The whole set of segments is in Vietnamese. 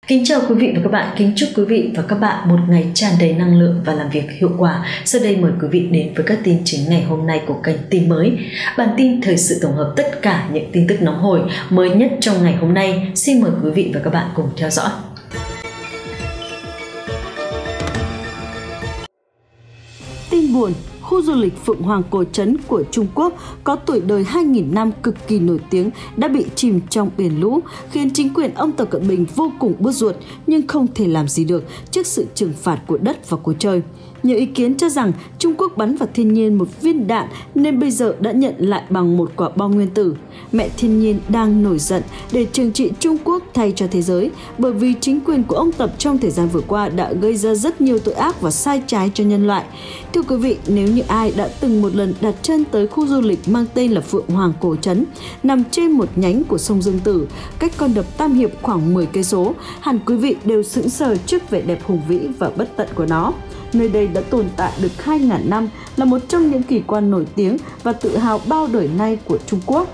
Kính chào quý vị và các bạn, kính chúc quý vị và các bạn một ngày tràn đầy năng lượng và làm việc hiệu quả. Sau đây mời quý vị đến với các tin chính ngày hôm nay của kênh Tin Mới. Bản tin thời sự tổng hợp tất cả những tin tức nóng hổi mới nhất trong ngày hôm nay. Xin mời quý vị và các bạn cùng theo dõi. Tin buồn, khu du lịch Phượng Hoàng Cổ Trấn của Trung Quốc có tuổi đời 2.000 năm cực kỳ nổi tiếng đã bị chìm trong biển lũ, khiến chính quyền ông Tập Cận Bình vô cùng bứt ruột nhưng không thể làm gì được trước sự trừng phạt của đất và của trời. Nhiều ý kiến cho rằng Trung Quốc bắn vào thiên nhiên một viên đạn nên bây giờ đã nhận lại bằng một quả bom nguyên tử. Mẹ thiên nhiên đang nổi giận để trừng trị Trung Quốc thay cho thế giới, bởi vì chính quyền của ông Tập trong thời gian vừa qua đã gây ra rất nhiều tội ác và sai trái cho nhân loại. Thưa quý vị, nếu như ai đã từng một lần đặt chân tới khu du lịch mang tên là Phượng Hoàng Cổ Trấn, nằm trên một nhánh của sông Dương Tử, cách con đập Tam Hiệp khoảng 10 cây số, hẳn quý vị đều sững sờ trước vẻ đẹp hùng vĩ và bất tận của nó. Nơi đây đã tồn tại được 2.000 năm, là một trong những kỳ quan nổi tiếng và tự hào bao đời nay của Trung Quốc.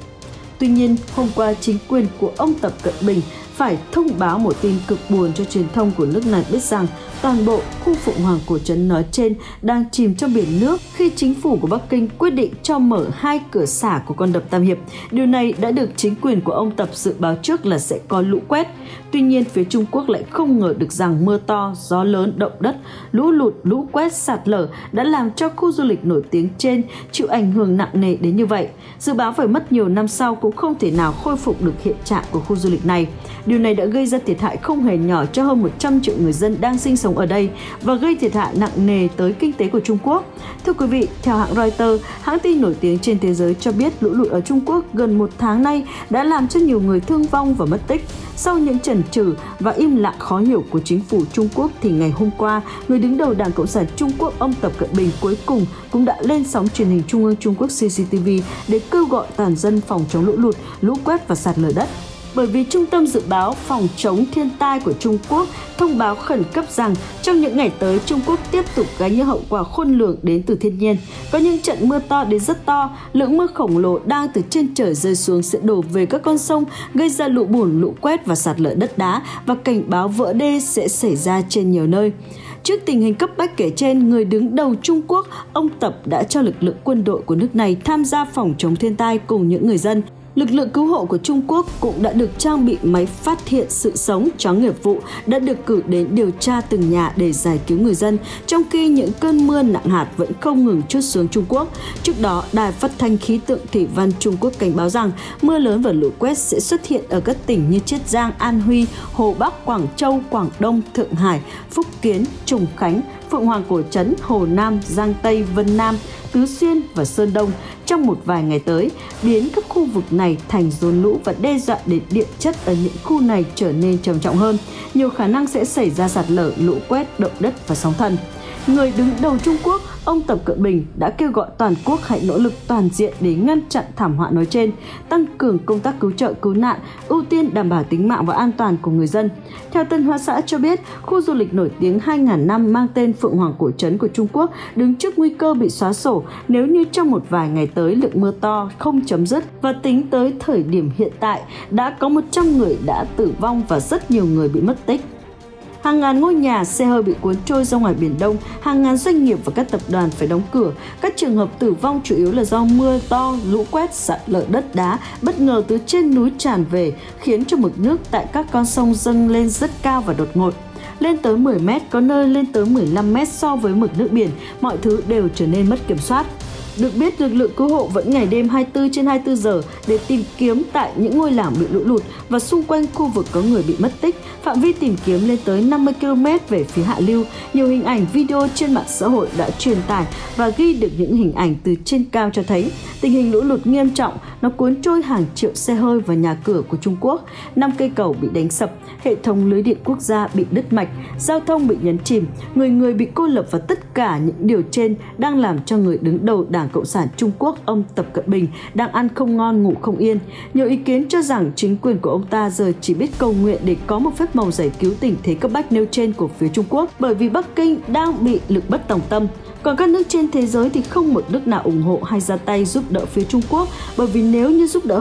Tuy nhiên, hôm qua chính quyền của ông Tập Cận Bình phải thông báo một tin cực buồn cho truyền thông của nước này biết rằng toàn bộ khu Phượng Hoàng Cổ Trấn nói trên đang chìm trong biển nước khi chính phủ của Bắc Kinh quyết định cho mở 2 cửa xả của con đập Tam Hiệp. Điều này đã được chính quyền của ông Tập dự báo trước là sẽ có lũ quét. Tuy nhiên, phía Trung Quốc lại không ngờ được rằng mưa to, gió lớn, động đất, lũ lụt, lũ quét, sạt lở đã làm cho khu du lịch nổi tiếng trên chịu ảnh hưởng nặng nề đến như vậy. Dự báo phải mất nhiều năm sau cũng không thể nào khôi phục được hiện trạng của khu du lịch này. Điều này đã gây ra thiệt hại không hề nhỏ cho hơn 100 triệu người dân đang sinh sống ở đây và gây thiệt hại nặng nề tới kinh tế của Trung Quốc. Thưa quý vị, theo hãng Reuters, hãng tin nổi tiếng trên thế giới cho biết lũ lụt ở Trung Quốc gần một tháng nay đã làm cho nhiều người thương vong và mất tích. Sau những chần chừ và im lặng khó hiểu của chính phủ Trung Quốc thì ngày hôm qua, người đứng đầu Đảng Cộng sản Trung Quốc ông Tập Cận Bình cuối cùng cũng đã lên sóng truyền hình Trung ương Trung Quốc CCTV để kêu gọi toàn dân phòng chống lũ lụt, lũ quét và sạt lở đất. Bởi vì Trung tâm Dự báo Phòng chống thiên tai của Trung Quốc thông báo khẩn cấp rằng trong những ngày tới Trung Quốc tiếp tục gánh những hậu quả khôn lường đến từ thiên nhiên. Có những trận mưa to đến rất to, lượng mưa khổng lồ đang từ trên trời rơi xuống sẽ đổ về các con sông, gây ra lũ bùn, lũ quét và sạt lở đất đá, và cảnh báo vỡ đê sẽ xảy ra trên nhiều nơi. Trước tình hình cấp bách kể trên, người đứng đầu Trung Quốc, ông Tập đã cho lực lượng quân đội của nước này tham gia phòng chống thiên tai cùng những người dân. Lực lượng cứu hộ của Trung Quốc cũng đã được trang bị máy phát hiện sự sống, chó nghiệp vụ đã được cử đến điều tra từng nhà để giải cứu người dân, trong khi những cơn mưa nặng hạt vẫn không ngừng trút xuống Trung Quốc. Trước đó, Đài Phát thanh Khí tượng Thủy văn Trung Quốc cảnh báo rằng mưa lớn và lũ quét sẽ xuất hiện ở các tỉnh như Chiết Giang, An Huy, Hồ Bắc, Quảng Châu, Quảng Đông, Thượng Hải, Phúc Kiến, Trùng Khánh, Phượng Hoàng Cổ Trấn, Hồ Nam, Giang Tây, Vân Nam, Tứ Xuyên và Sơn Đông trong một vài ngày tới, biến các khu vực này thành rốn lũ và đe dọa đến địa chất ở những khu này trở nên trầm trọng hơn. Nhiều khả năng sẽ xảy ra sạt lở, lũ quét, động đất và sóng thần. Người đứng đầu Trung Quốc, ông Tập Cận Bình đã kêu gọi toàn quốc hãy nỗ lực toàn diện để ngăn chặn thảm họa nói trên, tăng cường công tác cứu trợ cứu nạn, ưu tiên đảm bảo tính mạng và an toàn của người dân. Theo Tân Hoa Xã cho biết, khu du lịch nổi tiếng 2.000 năm mang tên Phượng Hoàng Cổ Trấn của Trung Quốc đứng trước nguy cơ bị xóa sổ nếu như trong một vài ngày tới lượng mưa to không chấm dứt, và tính tới thời điểm hiện tại đã có 100 người đã tử vong và rất nhiều người bị mất tích. Hàng ngàn ngôi nhà, xe hơi bị cuốn trôi ra ngoài Biển Đông, hàng ngàn doanh nghiệp và các tập đoàn phải đóng cửa. Các trường hợp tử vong chủ yếu là do mưa to, lũ quét, sạt lở đất đá bất ngờ từ trên núi tràn về, khiến cho mực nước tại các con sông dâng lên rất cao và đột ngột. Lên tới 10 mét, có nơi lên tới 15 mét so với mực nước biển, mọi thứ đều trở nên mất kiểm soát. Được biết, lực lượng cứu hộ vẫn ngày đêm 24/24 giờ để tìm kiếm tại những ngôi làng bị lũ lụt và xung quanh khu vực có người bị mất tích. Phạm vi tìm kiếm lên tới 50 km về phía hạ lưu. Nhiều hình ảnh video trên mạng xã hội đã truyền tải và ghi được những hình ảnh từ trên cao cho thấy tình hình lũ lụt nghiêm trọng, nó cuốn trôi hàng triệu xe hơi và nhà cửa của Trung Quốc. 5 cây cầu bị đánh sập, hệ thống lưới điện quốc gia bị đứt mạch, giao thông bị nhấn chìm, người bị cô lập, và tất cả những điều trên đang làm cho người đứng đầu Đảng Cộng sản Trung Quốc ông Tập Cận Bình đang ăn không ngon ngủ không yên. Nhiều ý kiến cho rằng chính quyền của ông ta giờ chỉ biết cầu nguyện để có một phép màu giải cứu tình thế cấp bách nêu trên của phía Trung Quốc, bởi vì Bắc Kinh đang bị lực bất tòng tâm. Còn các nước trên thế giới thì không một nước nào ủng hộ hay ra tay giúp đỡ phía Trung Quốc, bởi vì nếu như giúp đỡ họ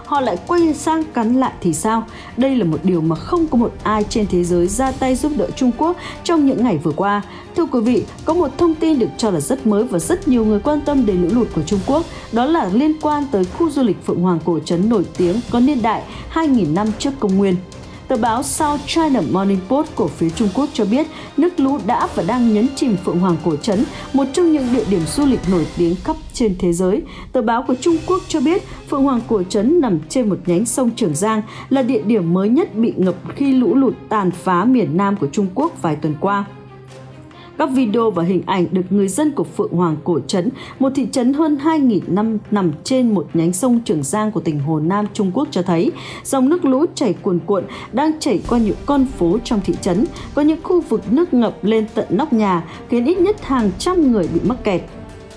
họ lại quay sang cắn lại thì sao? Đây là một điều mà không có một ai trên thế giới ra tay giúp đỡ Trung Quốc trong những ngày vừa qua. Thưa quý vị, có một thông tin được cho là rất mới và rất nhiều người quan tâm đến lũ lụt của Trung Quốc, đó là liên quan tới khu du lịch Phượng Hoàng Cổ Trấn nổi tiếng có niên đại 2.000 năm trước công nguyên. Tờ báo South China Morning Post của phía Trung Quốc cho biết nước lũ đã và đang nhấn chìm Phượng Hoàng Cổ Trấn, một trong những địa điểm du lịch nổi tiếng khắp trên thế giới. Tờ báo của Trung Quốc cho biết Phượng Hoàng Cổ Trấn nằm trên một nhánh sông Trường Giang, là địa điểm mới nhất bị ngập khi lũ lụt tàn phá miền Nam của Trung Quốc vài tuần qua. Các video và hình ảnh được người dân của Phượng Hoàng Cổ Trấn, một thị trấn hơn 2.000 năm nằm trên một nhánh sông Trường Giang của tỉnh Hồ Nam Trung Quốc cho thấy dòng nước lũ chảy cuồn cuộn đang chảy qua những con phố trong thị trấn. Có những khu vực nước ngập lên tận nóc nhà, khiến ít nhất hàng trăm người bị mắc kẹt.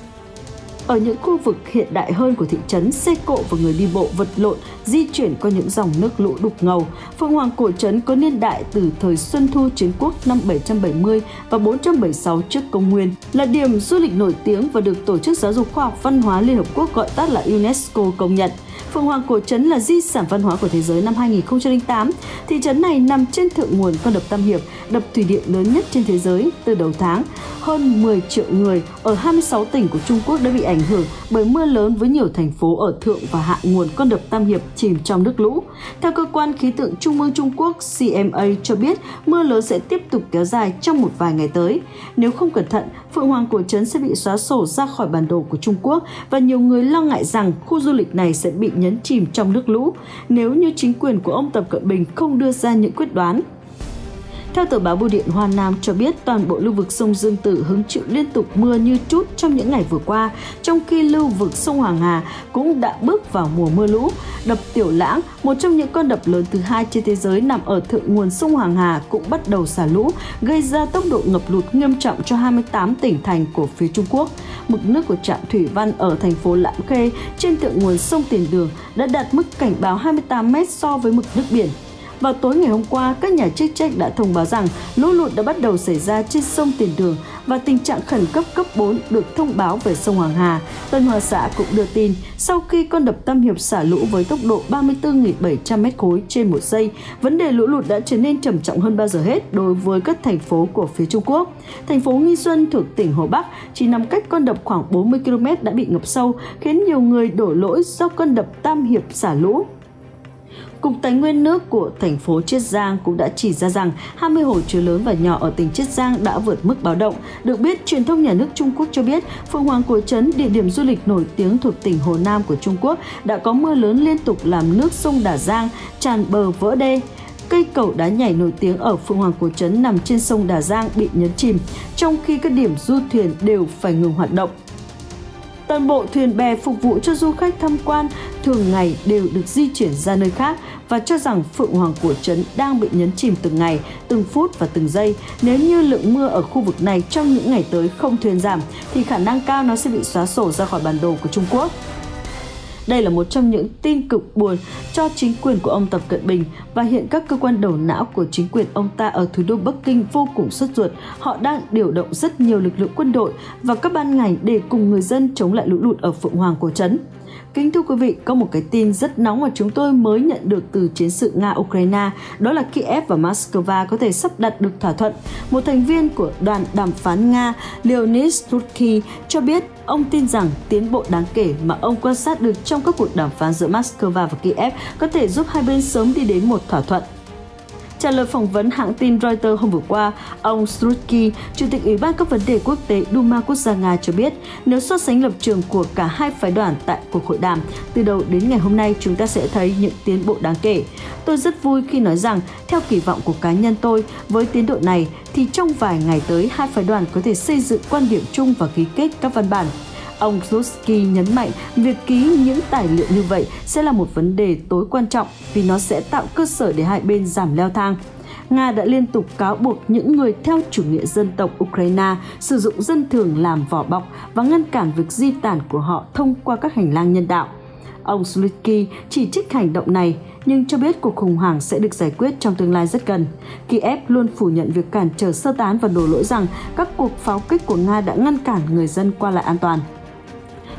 Ở những khu vực hiện đại hơn của thị trấn, xe cộ và người đi bộ vật lộn di chuyển qua những dòng nước lũ đục ngầu. Phượng Hoàng Cổ Trấn có niên đại từ thời Xuân Thu Chiến Quốc năm 770 và 476 trước công nguyên, là điểm du lịch nổi tiếng và được Tổ chức Giáo dục Khoa học Văn hóa Liên Hợp Quốc gọi tắt là UNESCO công nhận. Phượng Hoàng Cổ Trấn là di sản văn hóa của thế giới năm 2008. Thị trấn này nằm trên thượng nguồn con đập Tam Hiệp, đập thủy điện lớn nhất trên thế giới. Từ đầu tháng, hơn 10 triệu người ở 26 tỉnh của Trung Quốc đã bị ảnh hưởng bởi mưa lớn, với nhiều thành phố ở thượng và hạ nguồn con đập Tam Hiệp chìm trong nước lũ. Theo cơ quan khí tượng Trung ương Trung Quốc CMA cho biết, mưa lớn sẽ tiếp tục kéo dài trong một vài ngày tới. Nếu không cẩn thận, Phượng Hoàng Cổ Trấn sẽ bị xóa sổ ra khỏi bản đồ của Trung Quốc, và nhiều người lo ngại rằng khu du lịch này sẽ bị nhấn chìm trong nước lũ nếu như chính quyền của ông Tập Cận Bình không đưa ra những quyết đoán. Theo tờ báo Bưu điện Hoa Nam cho biết, toàn bộ lưu vực sông Dương Tử hứng chịu liên tục mưa như trút trong những ngày vừa qua, trong khi lưu vực sông Hoàng Hà cũng đã bước vào mùa mưa lũ. Đập Tiểu Lãng, một trong những con đập lớn thứ hai trên thế giới nằm ở thượng nguồn sông Hoàng Hà, cũng bắt đầu xả lũ, gây ra tốc độ ngập lụt nghiêm trọng cho 28 tỉnh thành của phía Trung Quốc. Mực nước của trạm thủy văn ở thành phố Lạm Khê trên thượng nguồn sông Tiền Đường đã đạt mức cảnh báo 28 m so với mực nước biển. Vào tối ngày hôm qua, các nhà chức trách đã thông báo rằng lũ lụt đã bắt đầu xảy ra trên sông Tiền Đường và tình trạng khẩn cấp cấp 4 được thông báo về sông Hoàng Hà. Tân Hoa Xã cũng đưa tin, sau khi con đập Tam Hiệp xả lũ với tốc độ 34.700 m3 trên một giây, vấn đề lũ lụt đã trở nên trầm trọng hơn bao giờ hết đối với các thành phố của phía Trung Quốc. Thành phố Nghi Xuân thuộc tỉnh Hồ Bắc chỉ nằm cách con đập khoảng 40 km đã bị ngập sâu, khiến nhiều người đổ lỗi do con đập Tam Hiệp xả lũ. Cục Tài nguyên nước của thành phố Chiết Giang cũng đã chỉ ra rằng 20 hồ chứa lớn và nhỏ ở tỉnh Chiết Giang đã vượt mức báo động. Được biết, truyền thông nhà nước Trung Quốc cho biết Phượng Hoàng Cổ Trấn, địa điểm du lịch nổi tiếng thuộc tỉnh Hồ Nam của Trung Quốc, đã có mưa lớn liên tục làm nước sông Đà Giang tràn bờ vỡ đê. Cây cầu đá nhảy nổi tiếng ở Phượng Hoàng Cổ Trấn nằm trên sông Đà Giang bị nhấn chìm, trong khi các điểm du thuyền đều phải ngừng hoạt động. Toàn bộ thuyền bè phục vụ cho du khách tham quan thường ngày đều được di chuyển ra nơi khác, và cho rằng Phượng Hoàng Cổ Trấn đang bị nhấn chìm từng ngày, từng phút và từng giây. Nếu như lượng mưa ở khu vực này trong những ngày tới không thuyên giảm, thì khả năng cao nó sẽ bị xóa sổ ra khỏi bản đồ của Trung Quốc. Đây là một trong những tin cực buồn cho chính quyền của ông Tập Cận Bình, và hiện các cơ quan đầu não của chính quyền ông ta ở thủ đô Bắc Kinh vô cùng sốt ruột. Họ đang điều động rất nhiều lực lượng quân đội và các ban ngành để cùng người dân chống lại lũ lụt ở Phượng Hoàng Cổ Trấn. Kính thưa quý vị, có một cái tin rất nóng mà chúng tôi mới nhận được từ chiến sự Nga-Ukraine, đó là Kiev và Moscow có thể sắp đạt được thỏa thuận. Một thành viên của đoàn đàm phán Nga, Leonid Slutsky, cho biết ông tin rằng tiến bộ đáng kể mà ông quan sát được trong các cuộc đàm phán giữa Moscow và Kiev có thể giúp hai bên sớm đi đến một thỏa thuận. Trả lời phỏng vấn hãng tin Reuters hôm vừa qua, ông Slutsky, Chủ tịch Ủy ban các vấn đề quốc tế Duma Quốc gia Nga cho biết, nếu so sánh lập trường của cả hai phái đoàn tại cuộc hội đàm, từ đầu đến ngày hôm nay chúng ta sẽ thấy những tiến bộ đáng kể. Tôi rất vui khi nói rằng, theo kỳ vọng của cá nhân tôi, với tiến độ này thì trong vài ngày tới hai phái đoàn có thể xây dựng quan điểm chung và ký kết các văn bản. Ông Slutsky nhấn mạnh việc ký những tài liệu như vậy sẽ là một vấn đề tối quan trọng vì nó sẽ tạo cơ sở để hai bên giảm leo thang. Nga đã liên tục cáo buộc những người theo chủ nghĩa dân tộc Ukraine sử dụng dân thường làm vỏ bọc và ngăn cản việc di tản của họ thông qua các hành lang nhân đạo. Ông Slutsky chỉ trích hành động này, nhưng cho biết cuộc khủng hoảng sẽ được giải quyết trong tương lai rất gần. Kiev luôn phủ nhận việc cản trở sơ tán và đổ lỗi rằng các cuộc pháo kích của Nga đã ngăn cản người dân qua lại an toàn.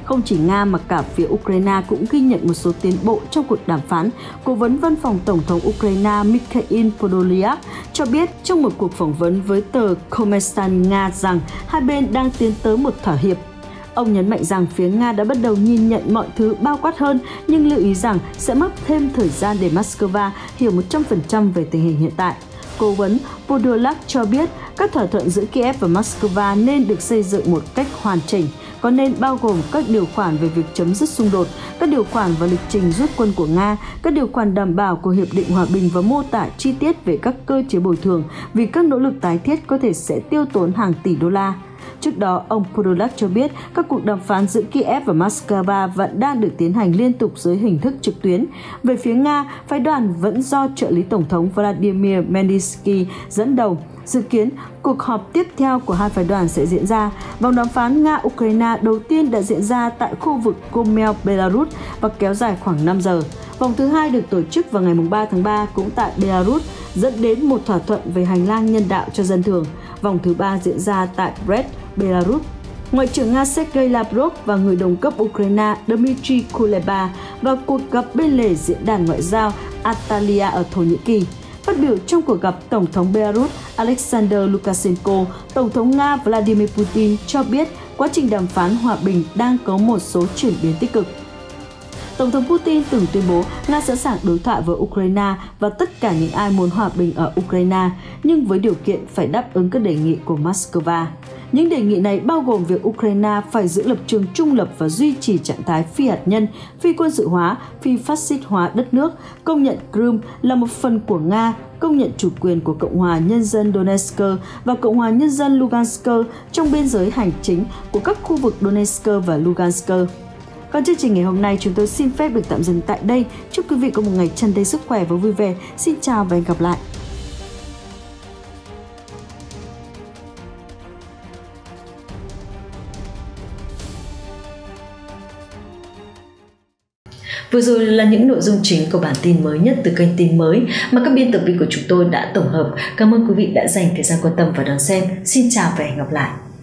Không chỉ Nga mà cả phía Ukraine cũng ghi nhận một số tiến bộ trong cuộc đàm phán. Cố vấn văn phòng Tổng thống Ukraine Mikhail Podolyak cho biết trong một cuộc phỏng vấn với tờ Kommersant Nga rằng hai bên đang tiến tới một thỏa hiệp. Ông nhấn mạnh rằng phía Nga đã bắt đầu nhìn nhận mọi thứ bao quát hơn, nhưng lưu ý rằng sẽ mất thêm thời gian để Moscow hiểu 100% về tình hình hiện tại. Cố vấn Podolyak cho biết các thỏa thuận giữa Kiev và Moscow nên được xây dựng một cách hoàn chỉnh, có nên bao gồm các điều khoản về việc chấm dứt xung đột, các điều khoản và lịch trình rút quân của Nga, các điều khoản đảm bảo của Hiệp định Hòa bình và mô tả chi tiết về các cơ chế bồi thường vì các nỗ lực tái thiết có thể sẽ tiêu tốn hàng tỷ đô la. Trước đó, ông Podolyak cho biết các cuộc đàm phán giữa Kiev và Moscow vẫn đang được tiến hành liên tục dưới hình thức trực tuyến. Về phía Nga, phái đoàn vẫn do trợ lý Tổng thống Vladimir Medinsky dẫn đầu. Dự kiến, cuộc họp tiếp theo của hai phái đoàn sẽ diễn ra. Vòng đàm phán Nga-Ukraine đầu tiên đã diễn ra tại khu vực Gomel, Belarus và kéo dài khoảng 5 giờ. Vòng thứ hai được tổ chức vào ngày 3 tháng 3 cũng tại Belarus, dẫn đến một thỏa thuận về hành lang nhân đạo cho dân thường. Vòng thứ ba diễn ra tại Brest, Belarus. Ngoại trưởng Nga Sergei Lavrov và người đồng cấp Ukraine Dmitry Kuleba vào cuộc gặp bên lề diễn đàn ngoại giao Antalya ở Thổ Nhĩ Kỳ. Phát biểu trong cuộc gặp, Tổng thống Belarus Alexander Lukashenko, Tổng thống Nga Vladimir Putin cho biết quá trình đàm phán hòa bình đang có một số chuyển biến tích cực. Tổng thống Putin từng tuyên bố Nga sẵn sàng đối thoại với Ukraine và tất cả những ai muốn hòa bình ở Ukraine, nhưng với điều kiện phải đáp ứng các đề nghị của Moscow. Những đề nghị này bao gồm việc Ukraine phải giữ lập trường trung lập và duy trì trạng thái phi hạt nhân, phi quân sự hóa, phi phát xít hóa đất nước, công nhận Crimea là một phần của Nga, công nhận chủ quyền của Cộng hòa Nhân dân Donetsk và Cộng hòa Nhân dân Lugansk trong biên giới hành chính của các khu vực Donetsk và Lugansk. Còn chương trình ngày hôm nay chúng tôi xin phép được tạm dừng tại đây. Chúc quý vị có một ngày tràn đầy sức khỏe và vui vẻ. Xin chào và hẹn gặp lại! Vừa rồi là những nội dung chính của bản tin mới nhất từ kênh Tin Mới mà các biên tập viên của chúng tôi đã tổng hợp. Cảm ơn quý vị đã dành thời gian quan tâm và đón xem. Xin chào và hẹn gặp lại!